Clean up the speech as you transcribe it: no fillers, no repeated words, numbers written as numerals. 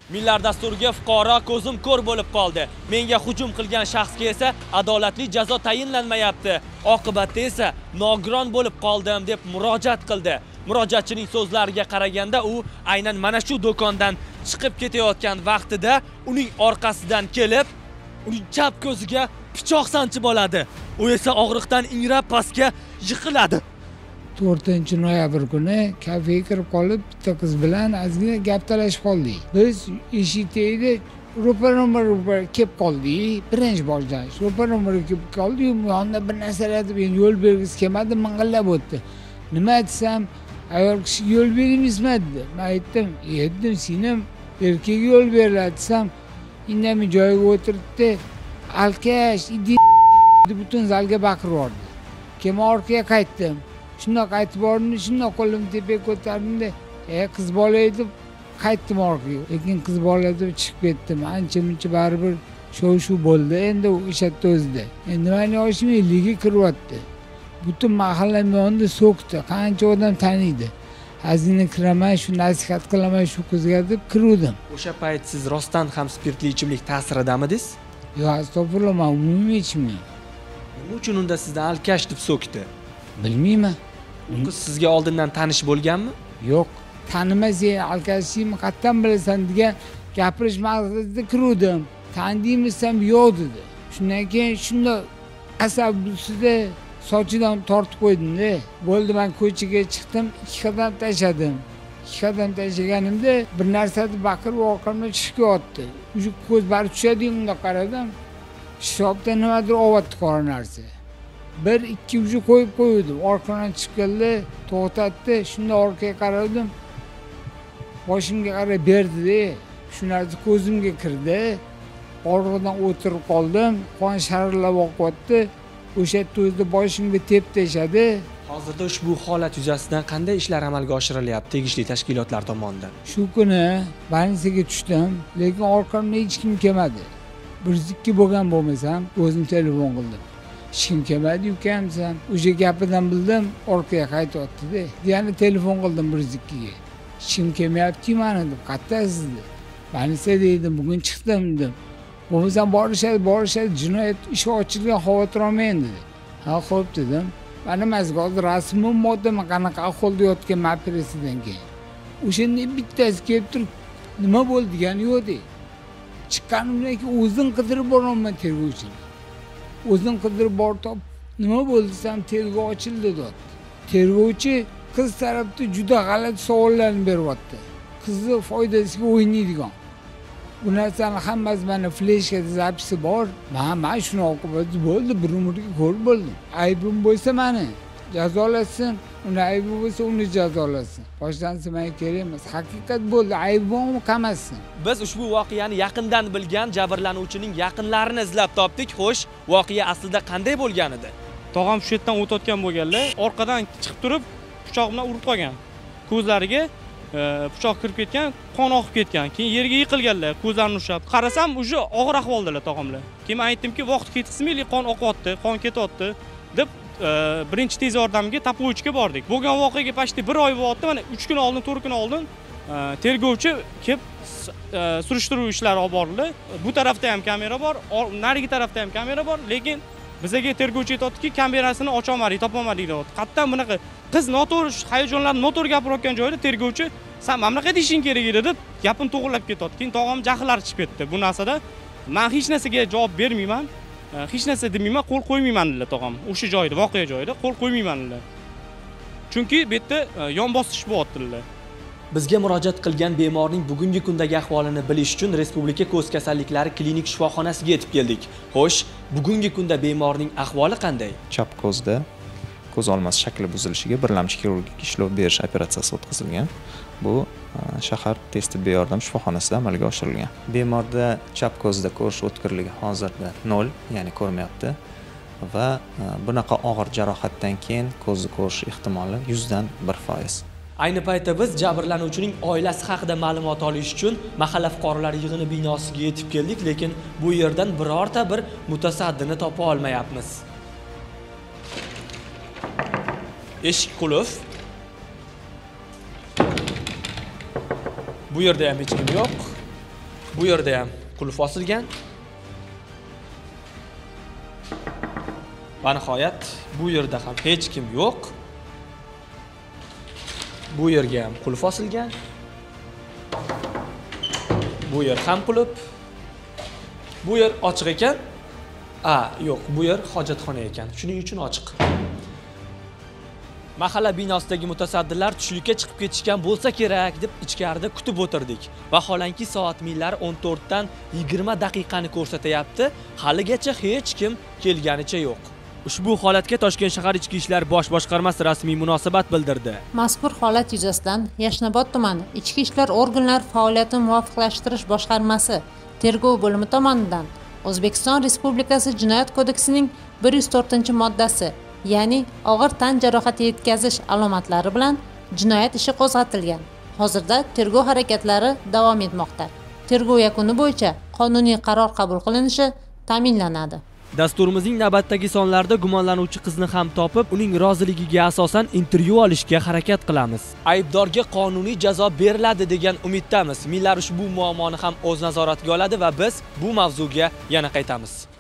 Millar dasturiga fuqaro ko'zim ko'r bo'lib qoldi. Menga hujum qilgan shaxsga esa adolatli jazo tayinlanmayapti. Oqibatda esa nogiron bo'lib qoldim deb murojaat qildi. Murojaatchining so'zlariga qaraganda u aynan mana shu do'kondan chiqib ketayotgan vaqtida uning orqasidan kelib, uning chap ko'ziga pichoq sanchib oladi. U esa og'riqdan ingrab pastga yiqiladi. 4-noyabr kuni kafega kirib qolib, bitta qiz bilan ozgina gap talashib qoldik. Biz eshik tagida ro'para kelib qoldik. Birinchi boshlash. Ro'para kelib qoldi, yonida bir narsalar deb yo'l bergisi kelmadi, ming'illab o'tdi. Nima desam, ayol kishi yo'l bermaysizmi dedi. Men aytdim, "Yedim, senim erkakga yo'l beriladi" desam, indamay joyiga o'tirdi. "Alkash, idi" butun zalga baqirib yubordi. Keyin orqaga qaytdim. Shundoq qaytib bordim, shundoq qo'limni tepaga ko'tardim-da, qiz bola edi, qaytdim orqaga. Lekin qiz bola deb chiqib ketdim. Ancha-muncha baribir shu bo'ldi. Endi u ishlatdi o'zida. Endi meni yoshim 50 ga kiryapti. Butun mahalla yonida so'kdi. Qancha odam taniydi. Hazina kiraman, shu nasihat qilaman shu qizga deb kiruvdim. O'sha payt siz rostdan ham spirtli ichimlik ta'siridamidingiz? Yo'q, astag'firullah, men umumiy ichmayman. Nima uchun unda sizni alkash deb so'kdi? Bilmayman. U qiz sizga oldindan tanish bo'lganmi? Yo'q, tanimasang alkashlikni qatdan bilasan degan gapirish maqsadida kiruvdim. Tanidingmi-san yo'q dedi. Shundan keyin shunda asabsizda sochidan tortib qo'ydim-da. Bo'ldi, men ko'chaga chiqdim, 2 qadam tashladim. 2 qadam tashlaganimda bir narsa deb baqirib orqamdan chiqib o'tdi. Shu ko'z bari tushadi, unda qaradim. Shopda nimadir ovatdi qora narsa. 1-2 uji qo'yib qo'ydim. Orqadan chiqqanda to'xtatdi. Shunda orqaga qaradim. Boshimga qarab berdi-da. Shu narsa ko'zimga kirdi. Orqadan o'tirib qoldim. Qon sharillab oqyapti. O'sha yerda o'zida boshimga tep teshadi. Hozirda ushbu holat yuzasidan qanday ishlar amalga oshirilyapti tegishli tashkilotlar tomonidan? Shu kuni больницаga tushdim, lekin orqamdan hech kim kelmadi. 102 bo'lgan bo'lmasam, o'zim telefon qildim. Hech kim kelmadi ukam desam, o'sha gapidan bildim, orqaga qaytyapti-da. Yana telefon qildim 102ga. Hech kim kelmayapti mana deb, "Qattasiz" dedi. "Больница dedim, bugun chiqdim" dedim. "Bo'lmasam borishadi, jinoyat ishi ochilgan, xavotir olmayman" dedi. "Ha, xo'p" dedim. Mana mazga hozir rasmim moddaman qanaqa ahvolda yotgan operatsiyadan keyin. O'shanda bittasi kelib turib, "Nima bo'ldi?" degani yo'q dedi. Chiqqanimdan keyin o'zim qidirib boraman tergovchini. O'zim qidirib borib, "Nima bo'ldi?" desam, "Tergov ochildi" dedi. Tergovchi qiz tarafda juda g'alati savollarni beryapti. Qizni foydasiga o'ynaydigan. Bu narsani hammasi mana fleshkada zapisi bor. Men shuni oqibati bo'ldi, bir umrga ko'r bo'ldim. Aybim bo'lsa meni jazolasin, uni aybi bo'lsa uni jazolasin. Boshlansa menga kerak emas. Haqiqat bo'ldi, aybimni qamassin. Biz ushbu voqeani yaqindan bilgan jabrlanuvchining yaqinlarini izlab topdik. Xo'sh, voqea aslida qanday bo'lgan edi? Tog'am shu yerdan o'tayotgan bo'lganlar, orqadan chiqib turib, pichoq bilan urib qo'ygan. Ko'zlariga pichoq kirib ketgan, qon oqib ketgan. Keyin yerga yiqilganlar, ko'zlarini ushlab. Qarasam, uje og'ir ahvoldalar tog'amlar. Keyin men aytdimki, vaqt ketkizmaylik, qon oqyapti, qon ketyapti deb birinchi tez yordamga Tapovichga bordik. Bo'lgan voqeaga pashti 1 oy bo'ldi, mana 3 kun oldin, 4 kun oldin tergovchi kelib surishtiruv ishlari olib borildi. Bu tarafda ham kamera bor, narigi tarafda ham kamera bor, lekin bizga tergovchi aytayotdiki, kamerasini ocha olmadik, topolmadik deyapti. Qattan bunaqa qiz noto'g'ri hayajonlarni noto'g'ri gapirayotgan joyda tergovchi "Sen mana bunaqa deyishing kerak edi" deb gapini to'g'rilab ketyapti. Keyin tog'am jahllari chiqib ketdi. Bu narsada men hech narsaga javob bermayman, hech narsa demayman, qo'l qo'ymayman dedilar tog'am. O'sha joyda, voqea joyida qo'l qo'ymayman dedilar. Chunki bu yerda yon bosish bo'lyapti dedilar. Bizga murojaat qilgan bemorning bugungi kundagi ahvolini bilish uchun Respublika ko'z kasalliklari klinik shifoxonasiga yetib keldik. Xo'sh, bugungi kunda bemorning ahvoli qanday? Chap ko'zda ko'z olmasi shakli buzilishiga birlamchi xirurgik ishlov berish operatsiyasi o'tkazilgan. Bu shahar tez tibbiy yordam shifoxonasida amalga oshirilgan. Bemorda chap ko'zda ko'rish o'tkirligi hozirda 0, ya'ni ko'rmayapti va bunaqa og'ir jarohatdan keyin ko'zni ko'rish ehtimoli 100 dan 1%. Ayni paytda biz jabrlanuvchining oilasi haqida ma'lumot olish uchun mahalla fuqarolar yig'ini binosiga yetib keldik, lekin bu yerdan birorta bir mutasaddini topa olmayapmiz. Eshik qulf. Bu yerda ham hech kim yo'q. Bu yerda ham qulf osilgan. Va nihoyat bu yerda ham hech kim yo'q. Bu yerga ham qulf osilgan. Bu yer ham qulf. Bu yer ochiq ekan. Yo'q, bu yer hojatxona ekan. Shuning uchun ochiq. Mahalla binosidagi mutasaddilar tushlikka chiqib ketishgan bo'lsa kerak deb ichkarida kutib o'tirdik. Vaholanki soat millari 14 dan 20 daqiqani ko'rsatyapti. Haligacha hech kim kelganicha yo'q. Ushbu holatga Toshkent shahar Ichki ishlar bosh boshqarmasi rasmiy munosabat bildirdi. Mazkur holat yuzasidan Yashnobod tumani Ichki ishlar organlari faoliyatini muvofiqlashtirish boshqarmasi tergov bo'limi tomonidan O'zbekiston Respublikasi Jinoyat kodeksining 104-moddasi, ya'ni og'ir tan jarohati yetkazish alomatlari bilan jinoyat ishi qo'zg'atilgan. Hozirda tergov harakatlari davom etmoqda. Tergov yakuni bo'yicha qonuniy qaror qabul qilinishi ta'minlanadi. Dasturimizning navbatdagi sonlarida gumonlanuvchi qizni ham topib, uning roziligiga asosan intervyu olishga harakat qilamiz. Aybdorga qonuniy jazo beriladi degan umiddamiz. Millar ushbu muammoni ham o'z nazoratiga oladi va biz bu mavzuga yana qaytamiz.